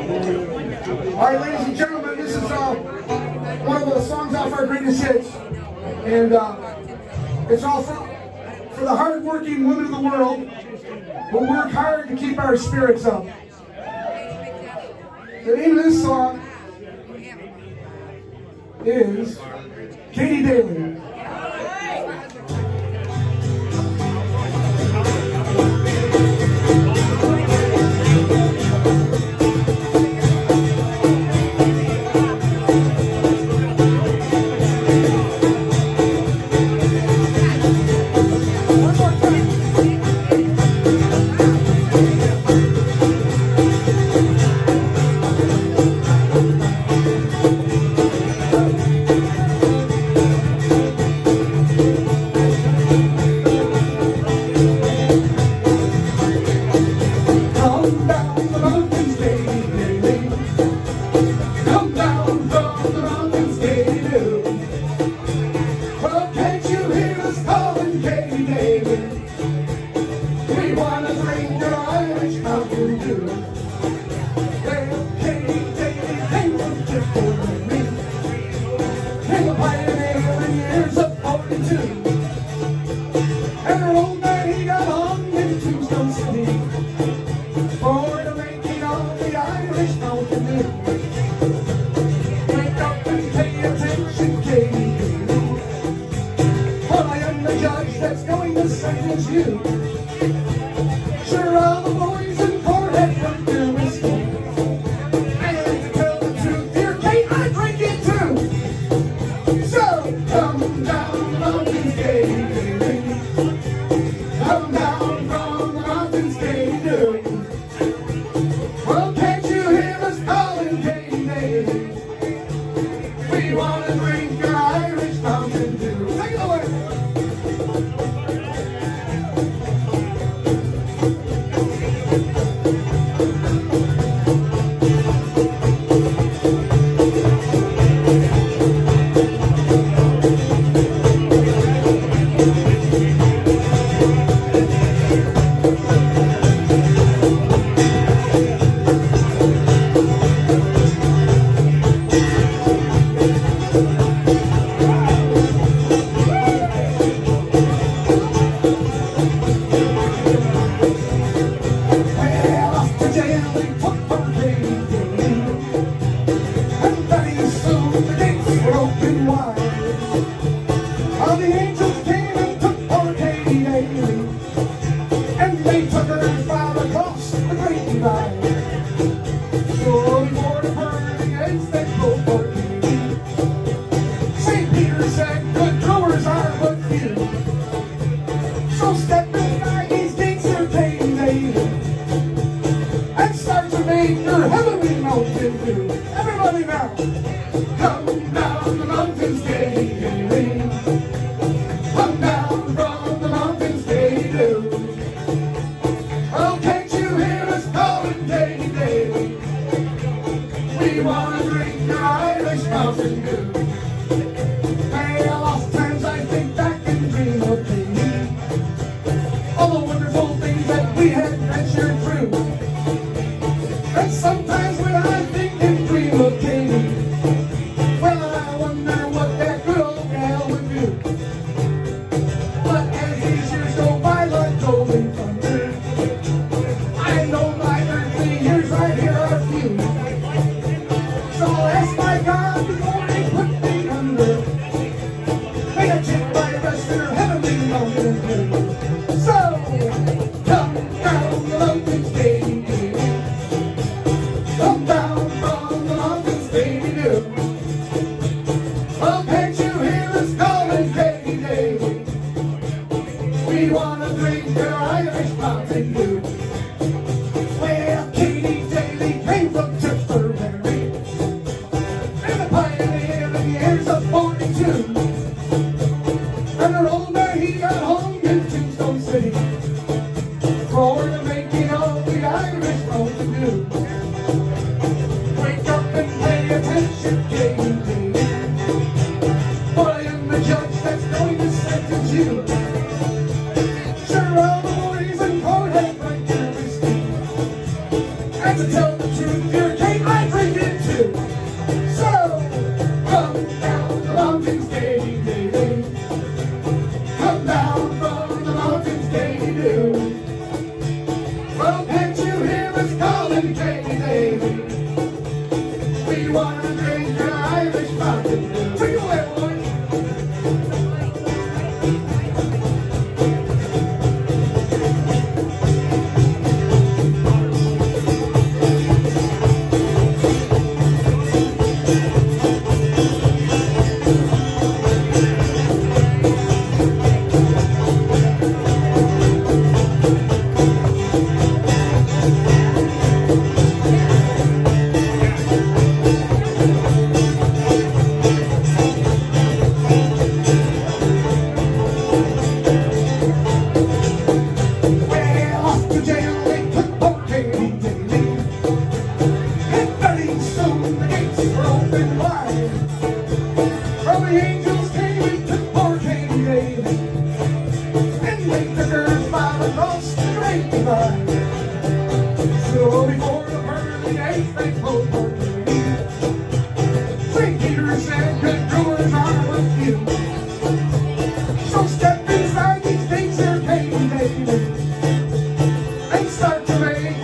right, ladies and gentlemen, this is one of the songs off our greatest hits, and it's all for the hard-working women of the world who work hard to keep our spirits up. The name of this song is Katie Daly. To tell the truth, you're capable. baby. We want to drink an Irish Mountain Dew. Take it away, boys. So before the pearly days they closed for me, St. Peter said good brewers are with you. So step inside these things here, baby, and start to make